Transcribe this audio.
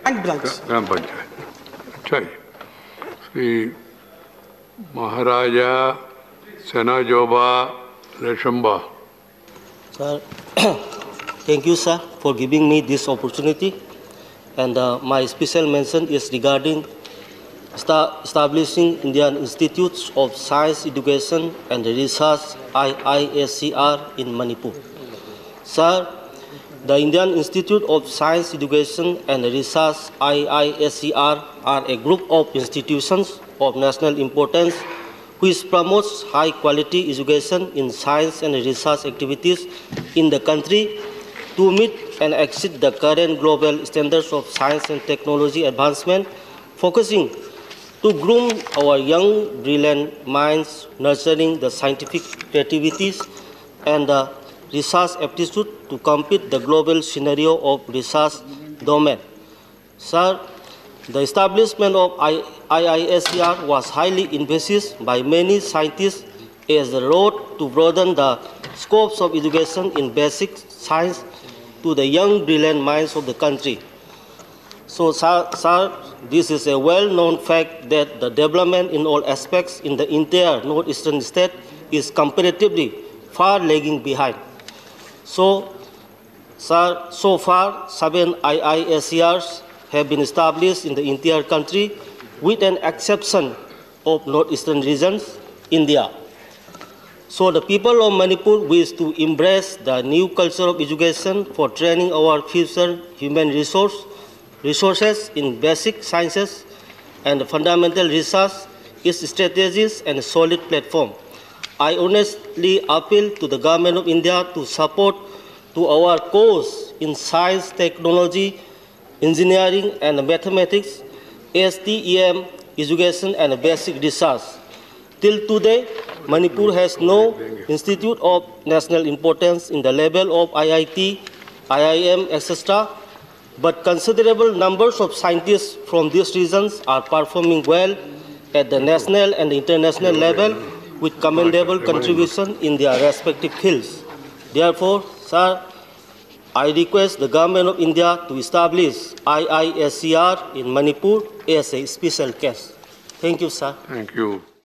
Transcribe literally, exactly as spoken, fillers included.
branch. ग्राम पंचायत. अच्छा जी. श्री महाराजा सेनाजोबा रेशम्बा. Sir, thank you, sir, for giving me this opportunity. And uh, my special mention is regarding establishing Indian Institutes of Science Education and Research I I S C R in Manipur. Sir, the Indian Institute of Science Education and Research I I S C R are a group of institutions of national importance which promotes high quality education in science and research activities in the country to meet and exceed the current global standards of science and technology advancement, focusing to groom our young, brilliant minds, nurturing the scientific creativities and the research aptitude to compete the global scenario of research domain. Sir, the establishment of I I S C R was highly envisaged by many scientists as the road to broaden the scopes of education in basic science to the young, brilliant minds of the country. So, sir, sir, this is a well-known fact that the development in all aspects in the entire northeastern state is comparatively far lagging behind. So, sir, so far, seven I I S C Rs have been established in the entire country, with an exception of northeastern regions, India. So the people of Manipur wish to embrace the new culture of education for training our future human resource, resources in basic sciences and fundamental research is strategies and a solid platform. I honestly appeal to the Government of India to support to our cause in science, technology, engineering and mathematics, S T E M, education and basic research. Till today, Manipur has no institute of national importance in the level of I I T, I I M, et cetera. But considerable numbers of scientists from these regions are performing well at the national and international level with commendable contribution in their respective fields. Therefore, sir, I request the Government of India to establish I I S C R in Manipur as a special case. Thank you, sir. Thank you.